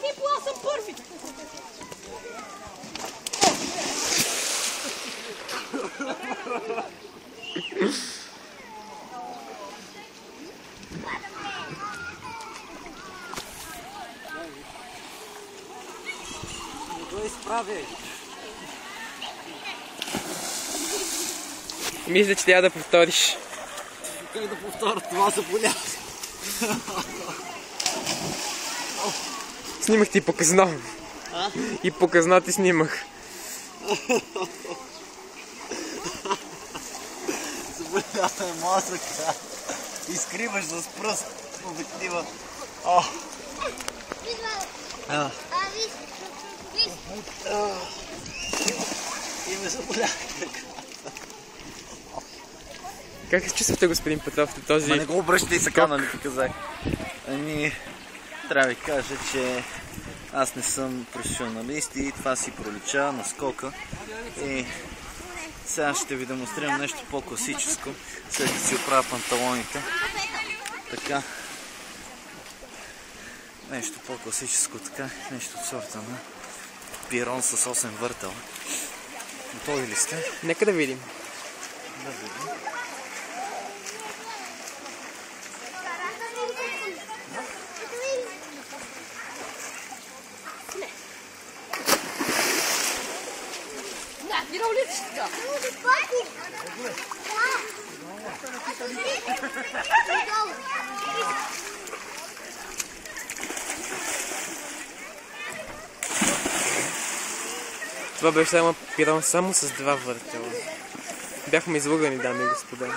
Пипо, аз съм първи! Не го изправяй! Мисля, че трябва да повториш. Как да повторя? Това заболя. Снимах ти показно. И показно ти снимах. Заболя мозъка. Изкриваш с пръст обектива. И ме заболя. Как се чувствате, господин Петров, този... Ма не го обръщай сега, нали ти казах. Ами, трябва да ви кажа, че аз не съм професионалист и това си пролича на скока. И сега ще ви демонстрирам нещо по-класическо, след да си оправя панталоните. Така. Нещо по-класическо, така. Нещо от сорта на пирон с 8 въртела. Готови ли сте? Нека да видим. Да видим. Ти на улицата! Това беше само пирон само с 2 въртела. Бяхме излъгани, дами и господа.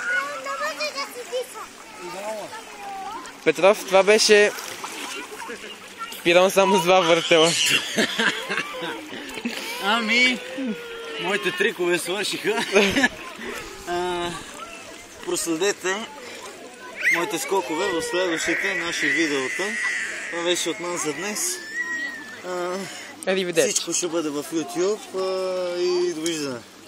Петров, това беше пирон само с 2 въртела. Ами, моите трикове свършиха. Проследете моите скокове в следващите наши видеота. Това беше от нас за днес. Всичко ще бъде в YouTube и довиждане.